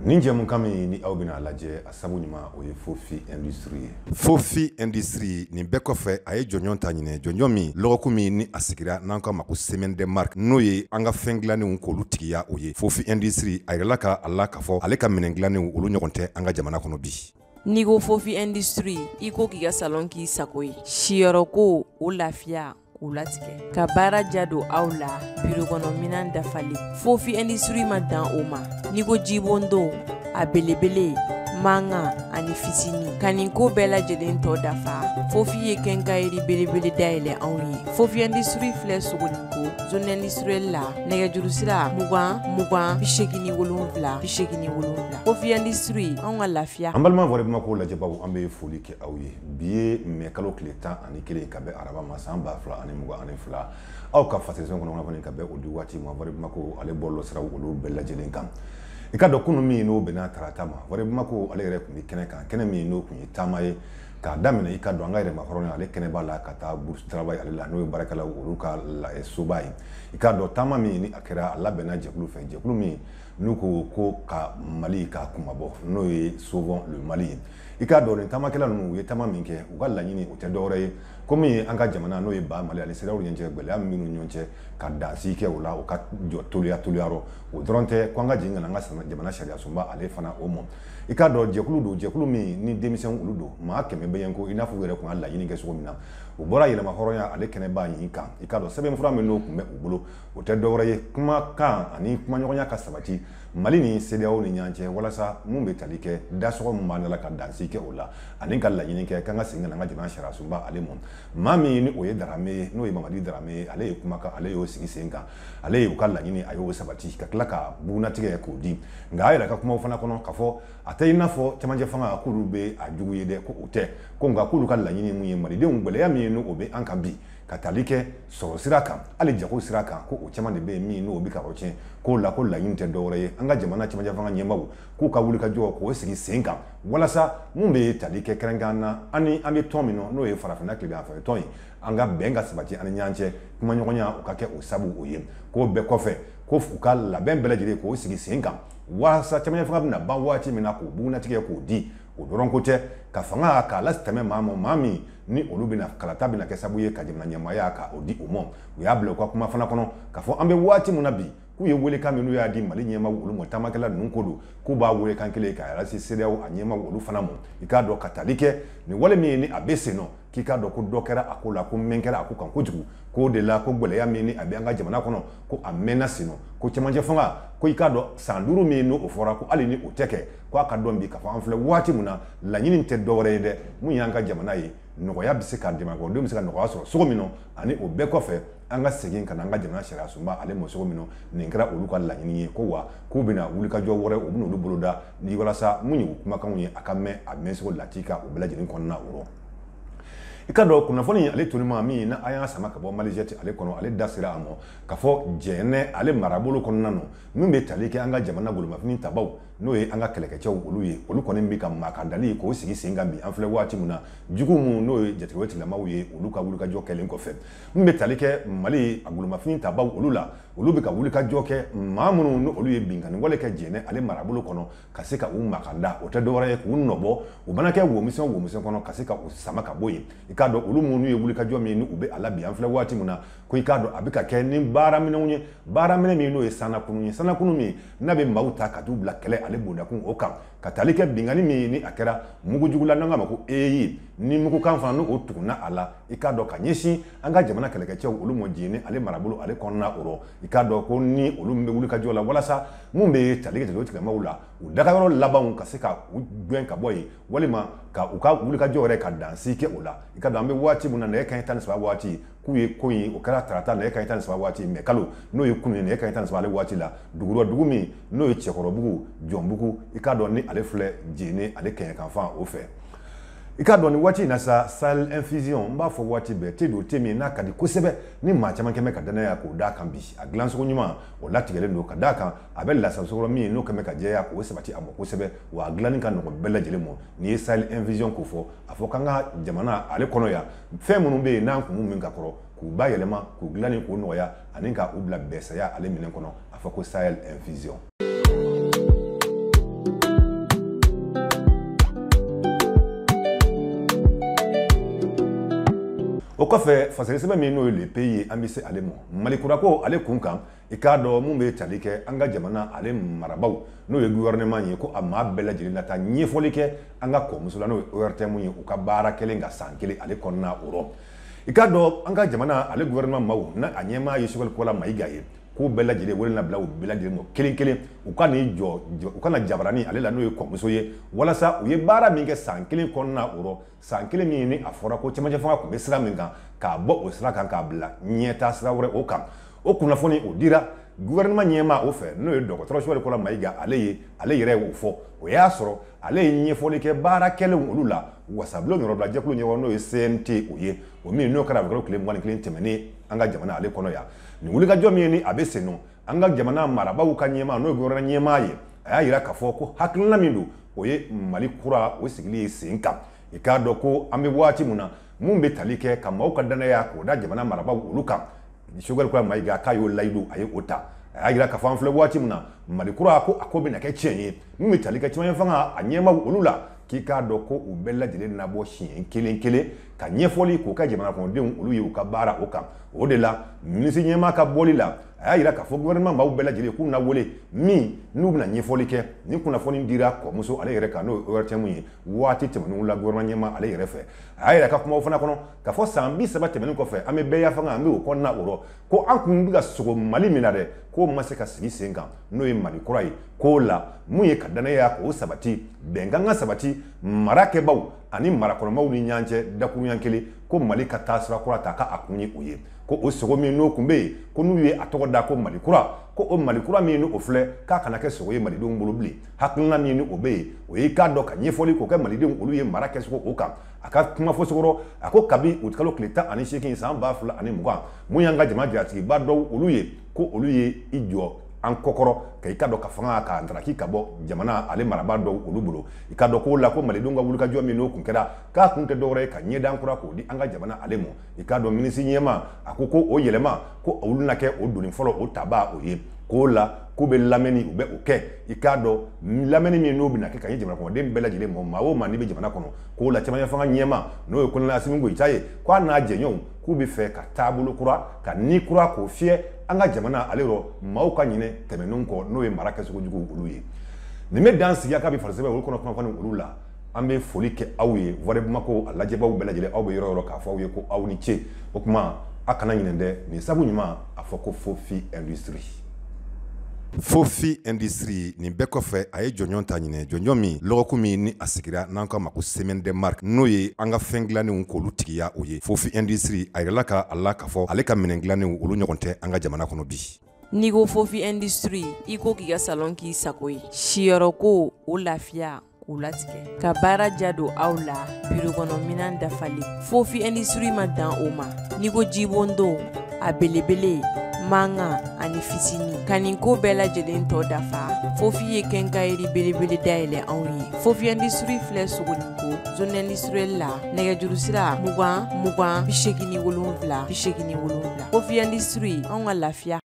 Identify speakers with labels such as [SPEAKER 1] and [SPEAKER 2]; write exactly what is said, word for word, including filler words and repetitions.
[SPEAKER 1] Ninja mukami ni aubina laje asabu nyuma oye Fofi Industrie. Fofi Industrie ni bekofe aye jonyon tanyine jonyomi logokumi ni asigira nanka maku semaine de marque noye anga fenglani unkolu tigiya oye Fofi Industrie ayelaka alaka fo aleka menenglani ulu nyokonte anga jamana kono bi.
[SPEAKER 2] Nigo Fofi Industrie iko kiga salon ki sakoy shiyaroko o lafia ulatige ka baara jado awla biro kono minan dafali Fofi Industrie ma dan o ma nigo jibondo a belebele manga ani fitini kaninko bela jelen to dafa Fofi ye kenkairi belebele daile anwi Fofi Industrie fle sugoninko zone industrielle la nega jurusira mugan mugan bishegini wolonvla bishegini wolonvla Fofi Industrie on lafia
[SPEAKER 1] ambalma vore bamako la jababu ambe foli ke awye biye me kalo kleta ani kele kabe araba masamba fla ani muga ani fla aw ka fatisation kono ngoni kabe odi wati mo vore bamako ale bollo sira wolu bella jelen kam ikado kunu mi no bena taratama vore bamako ale re kumi kene kan kene mi no kunyi tamaye ka damina ikado anga re makorona ale kene bala kata bourse travail ale la no barakala wolu ka la esubai ikado tama mi ni akira la bena jekulu fe jekulu mi nuko ko ka Mali ka kumabo no ye souvent le Mali ikado ni tama kala no ye tama minke ugalla nyini utedore komi anga jamana no ye ba Mali ale sera uryenje gbele aminu nyonche ka dansi ke wala o ka jotolia toliaro o dronte kwanga jinga nga jamana sharia sumba ale fana omo ikado jekulu do jekulu mi ni démission uludo ma keme beyenko ina fu were ko alla nyini ke so mina o bora yele ma horonya ale kene ba yin kan ikado sebe mfura me no kumbe ubulo utedore kuma kan ani kuma nyonya ka sabati Mali ni sedeo ni nyanche wala sa mumbe talike daso mmana la ka dansi ke ola ani kala nyini ke kanga singa nga jina shara sumba ale mon mami ni oye darame no ye mamadi darame ale kuma ka ale yo sigi singa ale yo kala nyini ayo sabati ka klaka buna tige ko di nga ila ka kuma ufana kono kafo atay nafo chamanje fanga akurube ajuguye de ko ute ko nga kulu kala nyini munye mali de ngbele ya mi no obe ankabi katalike so siraka ali jako siraka ko o chama de be mi no obi ka roche ko la ko la yinte dore anga jamana chama jafanga nyembabu ko ka wuli ka jo ko sigi senka wala sa mumbe talike krengana ani ambe tomino no e farafina klibi afa toyi anga benga sabati ani nyanche kuma nyonya o kake o sabu oye ko be kofe ko fuka la ben bele jire ko sigi senka wala sa chama jafanga na ba wati mina ko buna tike ko di o doron kote ka fanga ka la steme mamo mami ni olubina kalata bina kesabuye ka jemna nyamaya ka odi umom we able kwa kuma fana kono ka fo ambe wati munabi ku ye wele ka menu ya di mali nyema wulu mo tamakela nunkodo ku ba wele kan kele ka ra si sedeo anyema wulu fana mo ikado katalike ni wale mi ni abese no kika do ko dokera akola ko menkera akukan kojugu ko de la ko gbele ya mi ni abianga jamana kono ko amena sino ko chemanje fanga ko ikado sanduru mi no ofora ko ali ni oteke ko akado mbi ka fa amfle wati muna la nyini nte dore de munyanga jamana yi no ya bise ka dema ko ndum sika no aso so mino ani obe kofe anga segin kana anga jamana shara sumba ale mo so mino ninkra oluka la nyini ko wa ko bina wulika jo wore obunu lubuluda ni wala sa munyi kuma kan wi akame amenso latika obela jinin konna uro ikado kuna foni ale tunima mi na aya sama ka bo Malaysia ti ale kono ale dasira amo ka fo jene ale marabolo kono nano mimbe talike anga jamana gulu mafini tabaw no ye anga keleke chaw olu ye olu kono mbi ka makandali ko sigi singa mbi anfle wati muna jugu mu no ye jeteweti la mawye olu ka wulu ka joke len ko fe mimbe talike Mali agulu mafini tabaw olu la olu bi ka wulu ka joke mamunu no olu ye bingani wale ka jene ale marabolo kono kasika u makanda o te dore ko nobo o banake wo mission wo mission kono kasika u sama ka boye ikado ulu munu ye wuli ka jo mi ni ube alabi anfle wati muna ko ikado abika ke ni bara mine unye bara mine mi no e sana kunu sana kunu mi nabe mauta ka du black kele ale boda kun okam katalike bingani mi ni akera mugu jugula nanga mako eyi ni mugu kan fa no otukuna ala ikado kanyeshi anga jamana kele ke che ulu mo jini ale marabulu ale konna oro ikado ko ni ulu mbe wuli ka jo la wala sa mumbe talike to tika maula udaka yoro laban kasika gwen ka boy walima ka uka wuli ka jo re ka dansi ke ola ikado ambe wati muna na kan tan sa wati kuye koyi o kara tarata na kan tan sa wati me kalo no ye kunu ne kan tan sa wati la duguro dugumi no ye chekoro bugu jombugu ikado ni ale fle jene ale kan kan fa o fe ikado ni wati na sa sal infusion mba fo wati be tedo temi na kadi kosebe ni ma chama keme ka dana ya ko da kan bi a glance ko nyuma o lati gele no ka da kan abel la sabso mi no keme ka je ya ko sebati amo kosebe wa glani kan no bella jele mo ni sal infusion ko fo afo kanga jamana ale kono ya fe munu be na ko mun ka koro ku ba yelema ku glani ko no ya aninka ubla besa ya ale minen kono afo ko sal infusion o kɔfɛ fasɛgɛ sɛbɛn min n'o ye le pays an bɛ se ale ma malikura ko ale kun kan i k'a dɔn mun bɛ tali kɛ an ka jamana ale marabaaw n'o ye gouvernement ye ko a maa bɛɛ lajɛlen na taa ɲɛfɔli kɛ an ka kɔmuso la n'o ye O R T M ye u ka baara kɛlen ka san kelen ale kɔnɔna o rɔ i k'a dɔn an ka jamana ale gouvernement maaw na a ɲɛmaa ye Sogɛli Kɔla Mayiga ye k'u bɛɛ lajɛlen wele na bila u bɛɛ lajɛlen ma kelen kelen u ka n'i jɔ u kana jabarani ale la n'o ye kɔmuso ye walasa u ye baara min kɛ san kelen kɔnɔna o rɔ san kelen min ni a fɔra ko cɛmancɛ fanga tun bɛ sira min kan k'a bɔ o sira kan k'a bila ɲɛtaa sira wɛrɛ o kan o kunnafoni o dira gouvernement ɲɛmaa o fɛ n'o ye dɔgɔtɔrɔ Sogɛli Kɔla Mayiga ale ye ale yɛrɛ y'o fɔ o y'a sɔrɔ ale ye ɲɛfɔli kɛ baarakɛlenw olu la wasabulon yɔrɔbila jɛkulu ɲɛmɔgɔ n'o ye C N T o ye o min n'o kɛra a tile mugan ni kelen tɛmɛnen an ka jamana ale kɔnɔ yan nin wulikajɔ min ye ni a bɛ sen nɔ an ka jamana marabaaw ka ɲɛmaa n'o ye gouvernement ɲɛmaa ye a y'a yira k'a fɔ ko hakilina min don o ye Mali kura o sigili ye sen kan i k'a dɔn ko an bɛ waati min na mun bɛ tali kɛ ka maaw ka danaya k'o da jamana marabaaw olu kan Sogɛli Kɔla Mayiga k'a y'o layidu a ye o ta a y'a yira k'a fɔ an filɛ waati min na Mali kura ko a ko bɛna kɛ tiɲɛ ye mun bɛ tali kɛ cɛmancɛ fanga a ɲɛmaaw olu la k'i k'a dɔn ko u bɛɛ lajɛlen nabɔ siɲɛ kelen kelen ka ɲɛfɔli k'o kɛ jamana kɔnɔdenw olu ye u ka baara o kan o de la minisiri ɲɛmaa ka bɔli la a y'a yira k'a fɔ gouvernement maaw bɛɛ lajɛlen k'u na wele min n'u bɛna ɲɛfɔli kɛ ni kunnafoni dira kɔmuso ale yɛrɛ kan n'o ye O R T M ye waati tɛmɛnenw la gouvernement ɲɛmaa ale yɛrɛ fɛ a y'a yira ka kumaw fana kɔnɔ k'a fɔ san bi saba tɛmɛnen kɔfɛ an bɛ bɛɛ ya fanga an bɛ o kɔnɔna o rɔ ko an kun bɛ ka sogo Mali min na dɛ k'o ma se ka sigi sen kan n'o ye Mali kura ye k'o la mun ye ka danaya k'o sabati bɛnkan ka sabati mara kɛbaaw ani marakɔnɔmaw ni ɲɔgɔn cɛ dakuruɲɛ kelen ko Mali ka taa sira kura ta k'a kun ye o ye ko o sogo min n'o kun bɛ yen ko n'u ye a tɔgɔ da ko Mali kura ko o Mali kura min n'o filɛ k'a kana kɛ sogo ye malidenw bolo bilen hakilina min ni o bɛ yen o ye k'a dɔn ka ɲɛfɔli k'o kɛ malidenw olu ye mara kɛcogo o kan a ka kuma fɔ sokɔrɔ a ko kabi o kalo tile tan ani seegin san ba fila ani mugan mun y'an ka jama jatigiba dɔw olu ye ko olu ye i jɔ an kɔkɔrɔ ka i ka dɔn ka fanga ka ndaraki ka bɔ jamana ale marabaa dɔw olu bolo i ka dɔn k'o la ko malidenw ka wulikajɔ min n'o kun kɛra k'a kun tɛ dɔwɛrɛ ye ka ɲɛdan kura k'o di an ka jamana ale ma i ka dɔn minisiri ɲɛmaa a ko ko o yɛlɛma ko olu na kɛ o doni fɔlɔ o taba o ye k'o la k'u bɛ lamɛnni u bɛ o kɛ i k'a dɔn lamɛnni min n'o bɛna kɛ ka ɲɛ jamana kɔnɔden bɛɛ lajɛlen ma maa o maa n'i bɛ jamana kɔnɔ k'o la cɛmancɛ fanga ɲɛmaa n'o ye Kolonɛli Asimi Goyita ye k'a n'a jɛɲɔgɔnw k'u bɛ fɛ ka taabolo kura ka ni kura k'o fiyɛ an ka jamana ale rɔ maaw ka ɲinɛ tɛmɛnenw kɔ n'o ye mara kɛcogo jugu olu ye nin bɛ dan sigiya k'a bɛ fari sɛbɛn olu kɔnɔ kunnafoni olu la an bɛ foli kɛ aw ye Voix de Bamako a lajɛbaw bɛɛ lajɛlen aw bɛ yɔrɔ yɔrɔ k'a fɔ aw ye ko aw ni ce o tuma a kana ɲinɛ dɛ nin sabu ɲuman a fɔ ko Fofi Industrie Fofi Industrie nin bɛɛ kɔfɛ a ye jɔnjɔn ta ɲinɛ jɔnjɔn min lɔgɔku min ni a sigira n'an ka ma ko Semaine des Marques n'o ye an ka fɛn dilannenw k'olu tigiya o ye Fofi Industrie a yirala ka a la k'a fɔ ale ka minɛn dilannenw olu ɲɔgɔn tɛ an ka jamana kɔnɔ bi
[SPEAKER 2] n'i ko Fofi Industrie i ko k'i ka salon k'i sago ye siyɔrɔ ko o lafiya k'u latigɛ ka baara ja don aw la biro kɔnɔ minan dafalen Fofi Industrie ma dan o ma n'i ko jibondon a belebele manga ani fitini ka nin ko bɛɛ lajɛlen tɔ dafa Fofi ye kɛnkayiri belebele dayɛlɛ anw ye Fofi Industrie filɛ Sogoninko zone industrielle la nɛgɛjuru sira mugan mugan bi seegin ni wolonwula bi seegin ni wolonwula Fofi Industrie anw ka lafiya